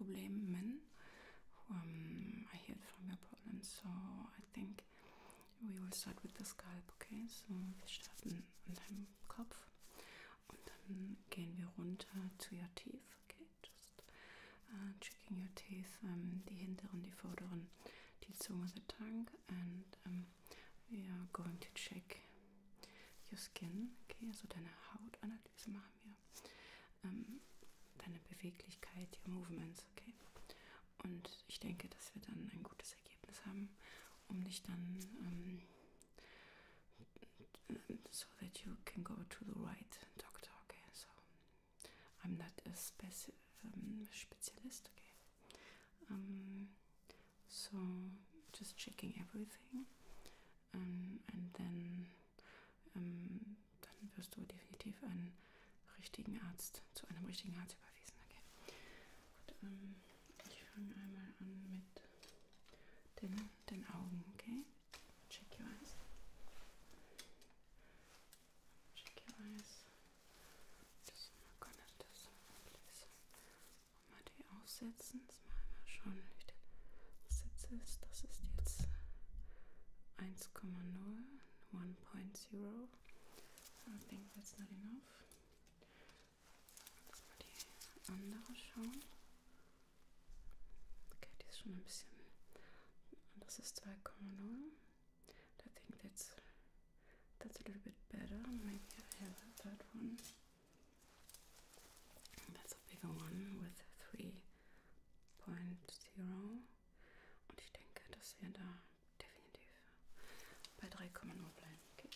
Problemen. I hear from your problems, so I think we will start with the scalp, okay? So wir starten an deinem Kopf und dann gehen wir runter to your teeth, okay? Just checking your teeth, die hinteren, die vorderen, die Zunge, the tongue, and we are going to check your skin, okay? Also deine Hautanalyse machen wir, deine Beweglichkeit, your movements, okay? Und ich denke, dass wir dann ein gutes Ergebnis haben, um dich dann so that you can go to the right doctor, okay? So I'm not a specialist, okay? So just checking everything, and then dann wirst du definitiv einen richtigen Arzt, zu einem richtigen Arzt überwiesen, okay? Gut, ich fange einmal an mit den Augen, okay? Check your eyes. Check your eyes. Just mal das please. Mal die aufsetzen. Das mal einmal schauen, wie der Sitz ist. Das ist jetzt 1,0, 1.0. I think that's not enough. Lass mal die andere schauen. Okay, die ist schon ein bisschen. Das ist 2,0. I think that's a little bit better. Maybe I have a third one. That's a bigger one with 3.0. Und ich denke, dass wir da definitiv bei 3,0 bleiben. Okay.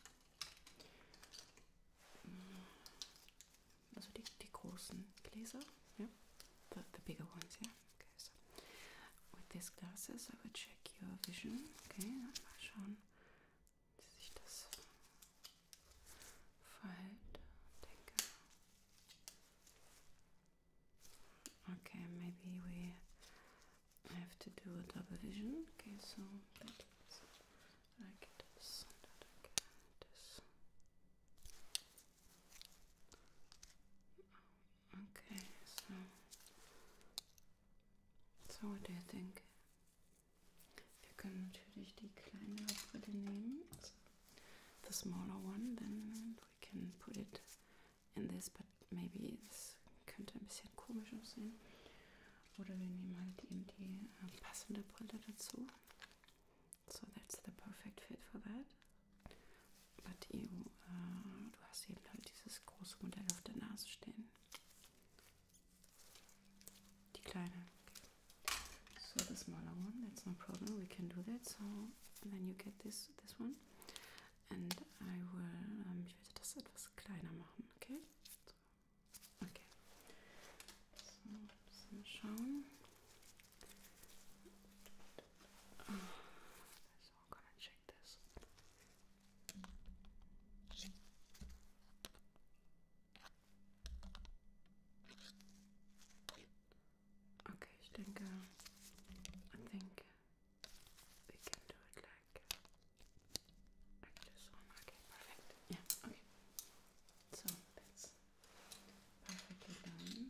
Also die großen Gläser, ja, the bigger ones, ja. Okay, so with these glasses I will check your vision, okay, mal schauen, wie sich das verhält, denke. Okay, maybe we have to do a double vision, okay, so that is like this, that like this. Okay, so what do you think? Wir können natürlich die kleinere Brille nehmen, also the smaller one, then we can put it in this, but maybe es könnte ein bisschen komisch aussehen. Oder wir nehmen halt eben die passende Brille dazu. So that's the perfect fit for that. But du hast eben halt dieses große Modell auf der Nase stehen. Die kleine. So the smaller one, that's no problem. We can do that. So then you get this one. And I will, ich werde das etwas kleiner machen, okay? So. Okay. So, mal schauen. So, I'm gonna check this. Okay, ich denke, I think we can do it like this one. Okay, perfect. Yeah, okay. So that's perfectly done.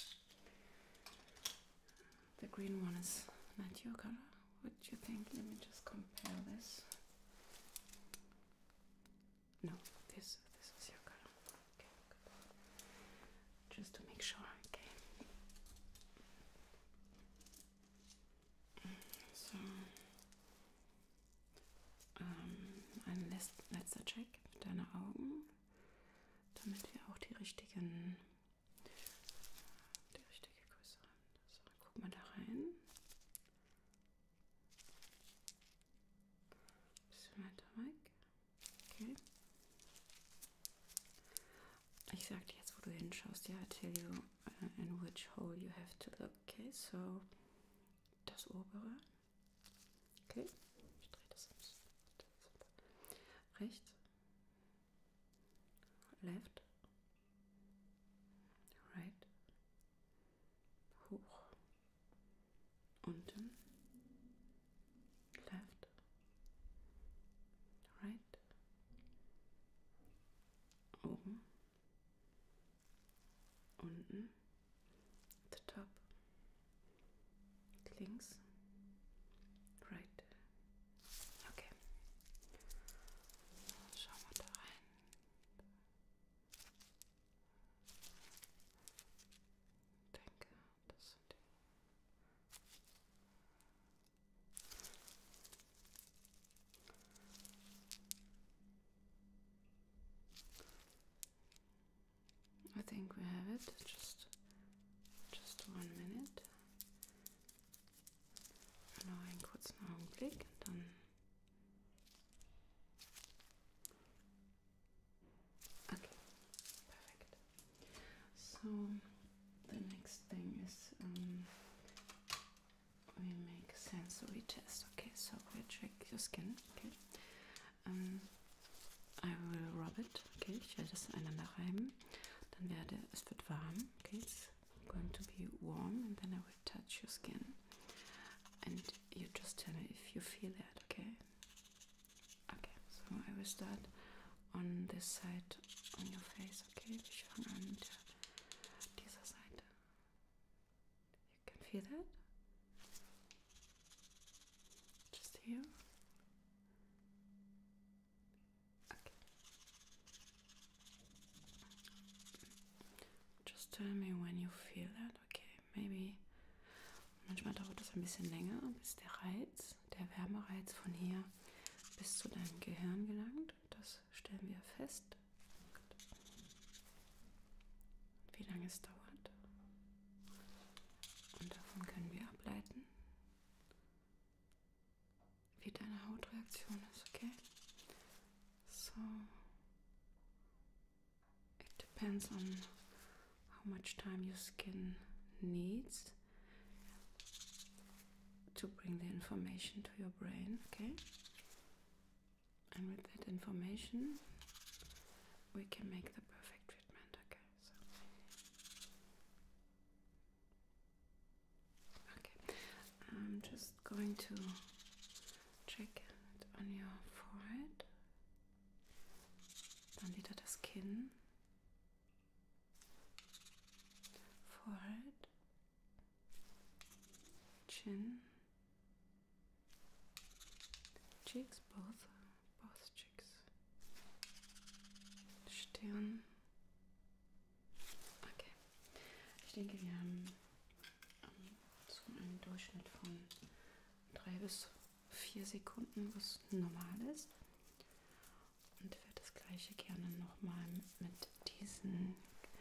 The green one is not your color. What do you think? Let me just compare this. No, this is your color. Okay, good. Just to make sure, okay. So, ein letzter Check deiner Augen, damit wir auch die richtige Größe haben. So, guck mal da rein. Bisschen weiter weg. Okay. Ich sag dir jetzt, wo du hinschaust. Ja, I tell you in which hole you have to look. Okay, so das obere. Okay, ich drehe das um. Rechts, left, right, hoch, unten, left, right, oben, unten, the top, fertig. Dann okay, perfect. So the next thing is we make a sensory test. Okay, so we check your skin. Okay, I will rub it. Okay, ich werde es aneinander reiben. Dann es wird warm. Okay, it's going to be warm, and then I will touch your skin, and you just tell me if you feel that. Okay. Okay, so I will start on this side on your face. Okay, ich fange an mit dieser Seite. You can feel that. Just here. Okay. Just tell me when you feel that. Okay, maybe. Manchmal dauert es ein bisschen länger, bis der Wärmereiz von hier bis zu deinem Gehirn gelangt. Das stellen wir fest. Wie lange es dauert. Und davon können wir ableiten, wie deine Hautreaktion ist, okay? So, it depends on how much time your skin needs to bring the information to your brain, okay? And with that information, we can make the perfect treatment, okay? Okay, I'm just going to check it on your forehead, dann wieder das Kinn, forehead, chin, cheeks, both cheeks, Stirn. Okay, ich denke, wir haben so einen Durchschnitt von 3 bis 4 Sekunden, was normal ist. Und ich werde das gleiche gerne nochmal mit diesen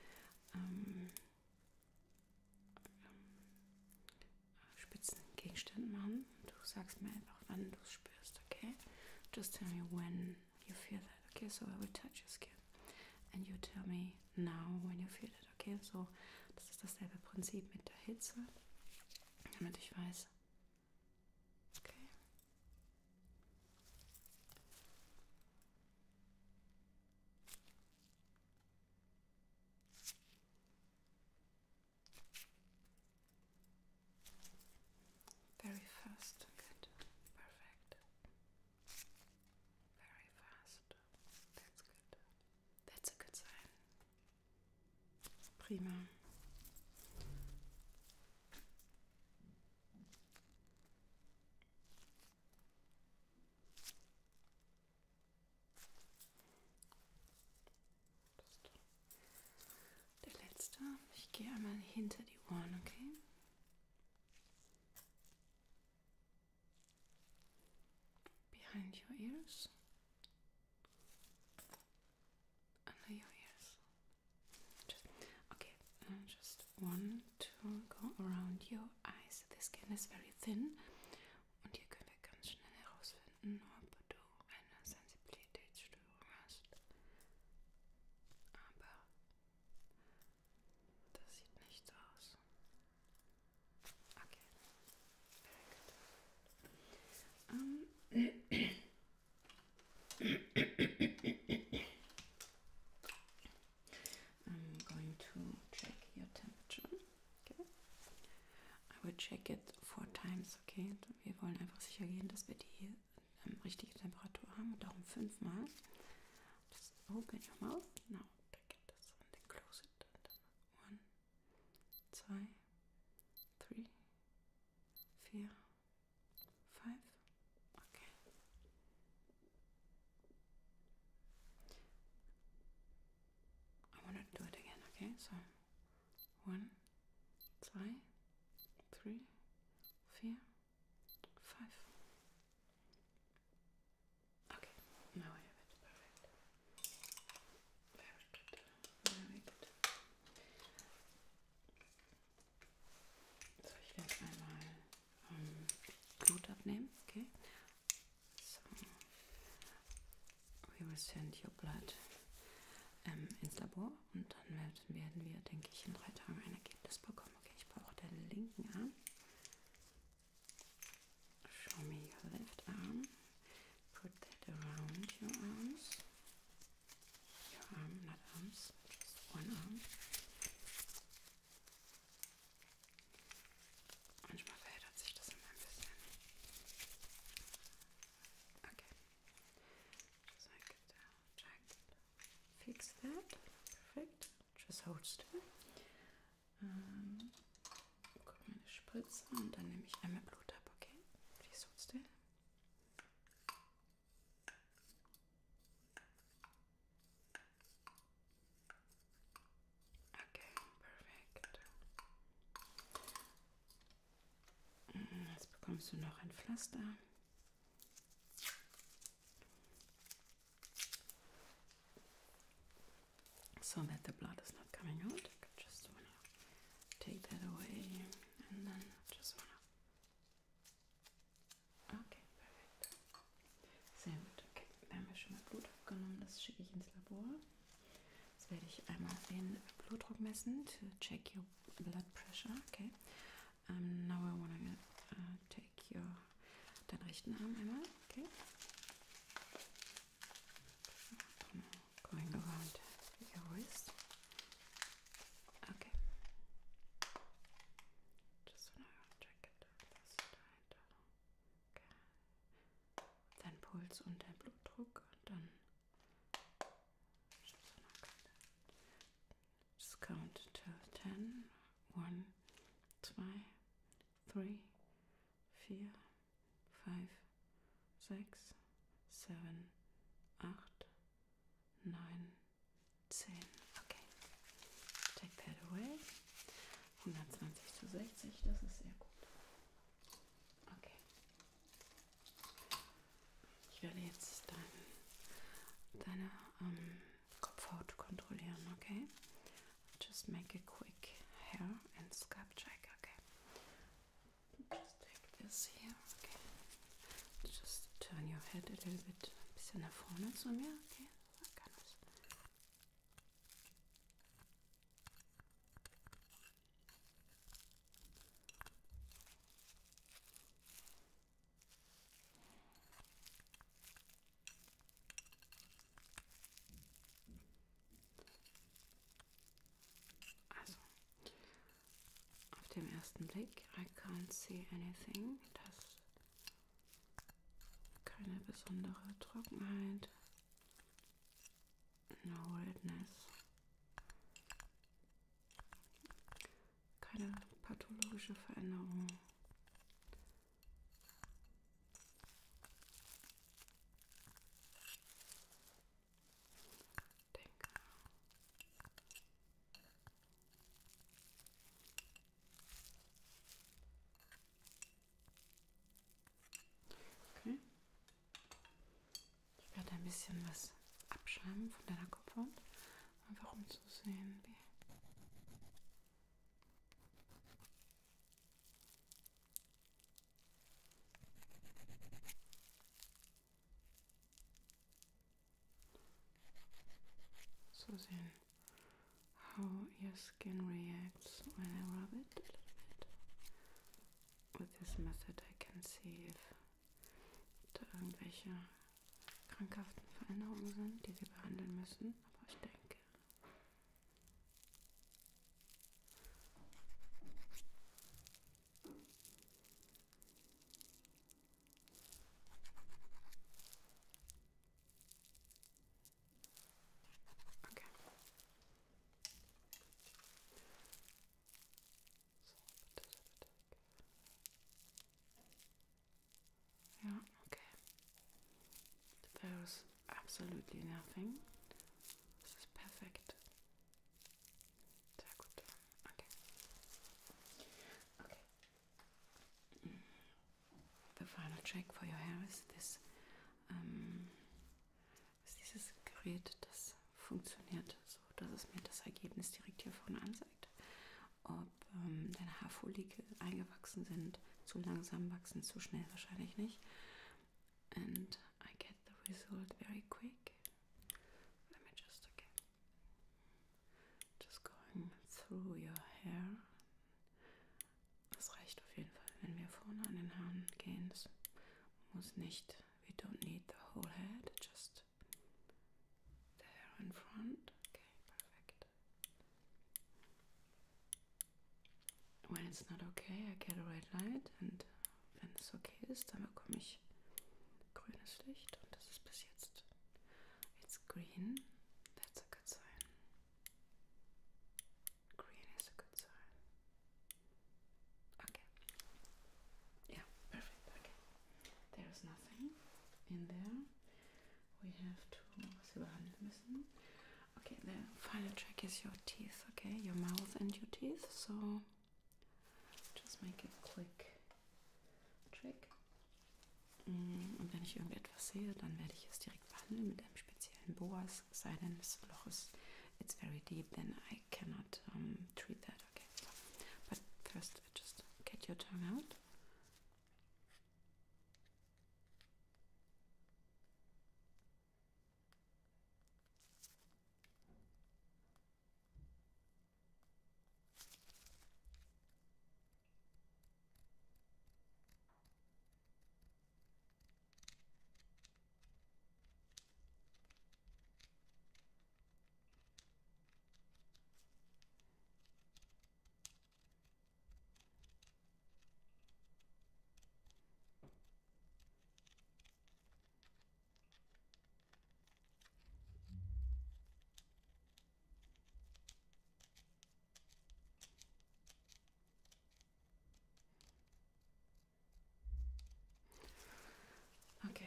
spitzen Gegenständen machen. Du sagst mir einfach, wann du es spürst, okay? Just tell me when you feel that, okay? So I will touch your skin and you tell me now when you feel it, okay? So, das ist dasselbe Prinzip mit der Hitze, damit ich weiß, okay? Very fast, good, perfect. Very fast, that's good. That's a good sign. Prima. Der letzte. Ich gehe einmal hinter die Ohren, okay? Behind your ears. Under your ears. Just 1, 2, go around your eyes. The skin is very thin. Und hier können wir ganz schnell herausfinden, ob du eine Sensibilitätsstörung hast. Aber das sieht nicht so aus. Okay. I'm going to check your temperature. Okay. I will check it 4 times, okay? Wir wollen einfach sicher gehen, dass wir die richtige Temperatur haben und darum 5 Mal. Just open your mouth. Now take it this and then close it. And then 1, 2, 3, 4, 5. Okay. I want to do it again, okay? So 1, 2, 3, 4, 5. Okay, now I have it. Perfect. Very good. Very good. So, ich werde einmal Blut abnehmen, okay? send your blood ins Labor und dann werden wir, denke ich, in 3 Tagen ein Ergebnis bekommen. Okay, ich brauche deinen linken Arm. Show me your left arm. Put that around your arms. Your arm, not arms, just one arm. Manchmal verändert sich das immer ein bisschen. Okay. Just like that. Check. Fix that. Perfect. Just hold still. Guck mal, eine Spritze und dann nehme ich einmal Blut ab, okay? Please hold still. Okay, perfekt. Jetzt bekommst du noch ein Pflaster. So that the blood is not coming out. I just wanna take that away and then just wanna. Okay, perfekt. Sehr gut. Okay, wir haben ja schon mal Blut abgenommen. Das schicke ich ins Labor. Jetzt werde ich einmal den Blutdruck messen to check your blood pressure. Okay. Now I wanna take deinen rechten Arm einmal. Okay. Going around your wrist. Okay. Just wanna check it. This side. Okay. Dein Puls und dein Blutdruck und dann just count to 10. 1, 2, 3, 4, 5, 6, 7, 8, 9, 10. Okay. Take that away. 120 zu 60, das ist sehr gut. Okay. Ich werde jetzt deine Kopfhaut kontrollieren, okay? Just make a quick hair and scalp check, okay? Just take this here, okay? Just turn your head a little bit, ein bisschen nach vorne zu mir, okay? Also, auf dem ersten Blick, I can't see anything. Das ist keine besondere Trockenheit. No redness. Keine pathologische Veränderung. Denke. Okay. Ich werde ein bisschen was abschreiben von deiner Kopfhaut, einfach um zu sehen, wie. So sehen, how your skin reacts when I rub it a little bit. With this method I can see if da irgendwelche krankhaften Veränderungen sind, die wir behandeln müssen, aber ich denke. Okay. Ja, okay. There is absolutely nothing. Das ist perfekt. Sehr gut. Okay. Okay. The final check for your hair is this. Ist dieses Gerät, das funktioniert so, dass es mir das Ergebnis direkt hier vorne anzeigt. Ob deine Haarfollikel eingewachsen sind, zu langsam wachsen, zu schnell wahrscheinlich nicht. And I get the result very quick. through your hair. Das reicht auf jeden Fall, wenn wir vorne an den Haaren gehen. Das muss nicht, we don't need the whole head, just the hair in front. Okay, perfect. When it's not okay, I get a red light. Und wenn es okay ist, dann bekomme ich grünes Licht. Und das ist bis jetzt, it's green. That's a good sign. Green is a good sign. Okay. Yeah, perfect. Okay. There is nothing in there. We have to was wir behandeln müssen. Okay, the final check is your teeth, okay? Your mouth and your teeth. So just make a quick check. Und wenn ich irgendetwas sehe, dann werde ich es direkt behandeln mit einem speziellen Boas. Es sei denn, das Loch ist it's very deep, then I cannot treat that. Okay, so, but first just get your tongue out. Okay,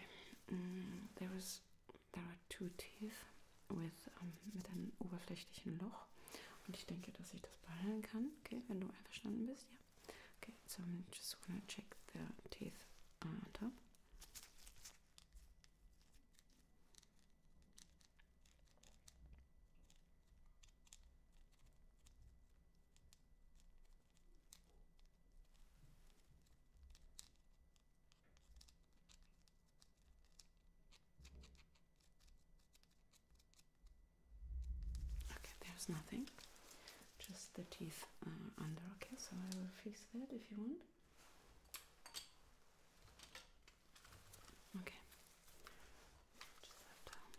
there are two teeth mit einem oberflächlichen Loch und ich denke, dass ich das behandeln kann. Okay, wenn du einverstanden bist, ja. Okay, so I'm just gonna check the teeth on top. Okay, there's nothing. Just the teeth under. Okay, so I will fix that if you want. Okay. Just that down.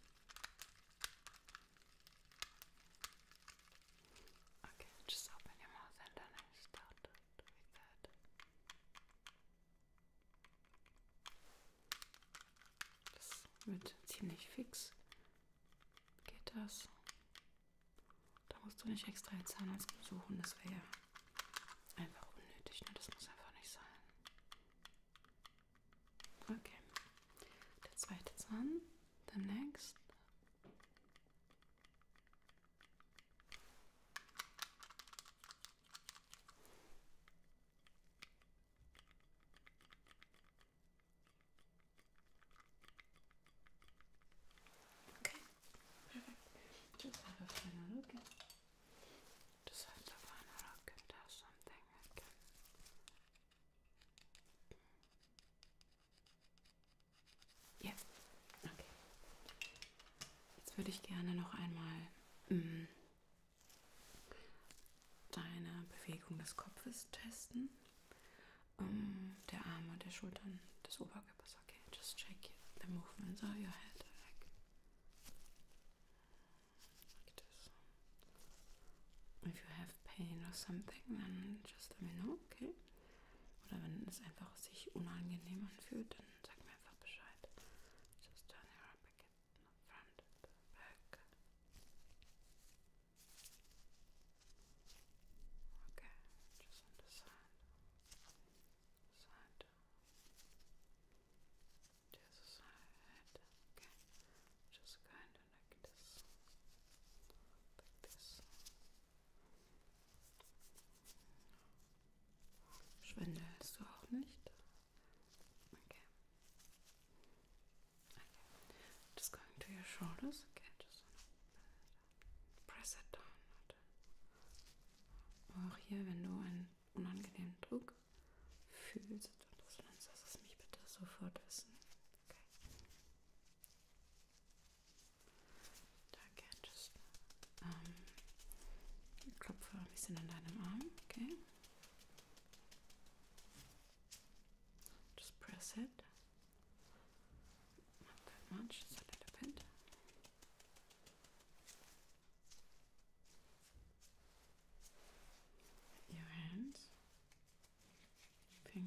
Okay, just open your mouth and then I start with that. Das wird ziemlich fix. Geht das? Da musst du nicht extra den Zahnarzt besuchen, das wäre ja einfach unnötig, ne? Das muss einfach nicht sein. Okay, der zweite Zahn, the next. Okay, perfect. Just have a final look. Just have a final look and there's something again. Ja, okay. Jetzt würde ich gerne noch einmal deine Bewegung des Kopfes testen. Der Arme, der Schultern, des Oberkörpers. Okay, just check the movements of your head. Like this. If you have pain or something, then just let me know, okay? Oder wenn es einfach sich unangenehm anfühlt, dann sag mir einfach Bescheid. Just turn your arm back in front, back. Okay, just on the side. Side. Just side. Okay. Just kind of like this. Like this. Schwindelst du auch nicht? Okay. Okay. Just going to your shoulders. Okay, just press it down. Auch hier, wenn du einen unangenehmen Druck fühlst und das Land, lass es mich bitte sofort wissen. Okay. Danke, just klopfe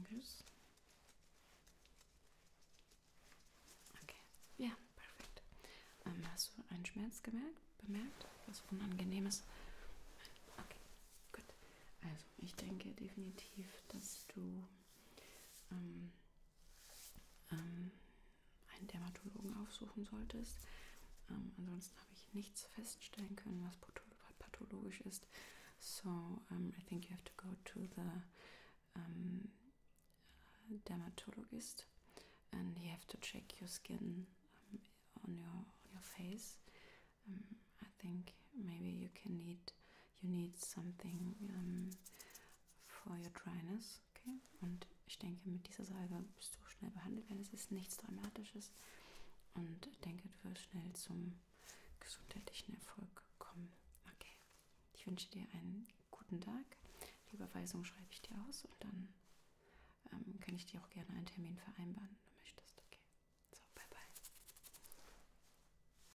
fingers. Okay, ja, perfekt. Hast du einen Schmerz bemerkt? Was Unangenehmes? Okay, gut. Also, ich denke definitiv, dass du einen Dermatologen aufsuchen solltest. Ansonsten habe ich nichts feststellen können, was pathologisch ist. So, I think you have to go to the dermatologist and you have to check your skin on your face. I think maybe you need something for your dryness, okay? Und ich denke, mit dieser Salbe bist du schnell behandelt werden. Es ist nichts Dramatisches und ich denke, du wirst schnell zum gesundheitlichen Erfolg kommen. Okay. Ich wünsche dir einen guten Tag. Die Überweisung schreibe ich dir aus und dann kann ich dir auch gerne einen Termin vereinbaren.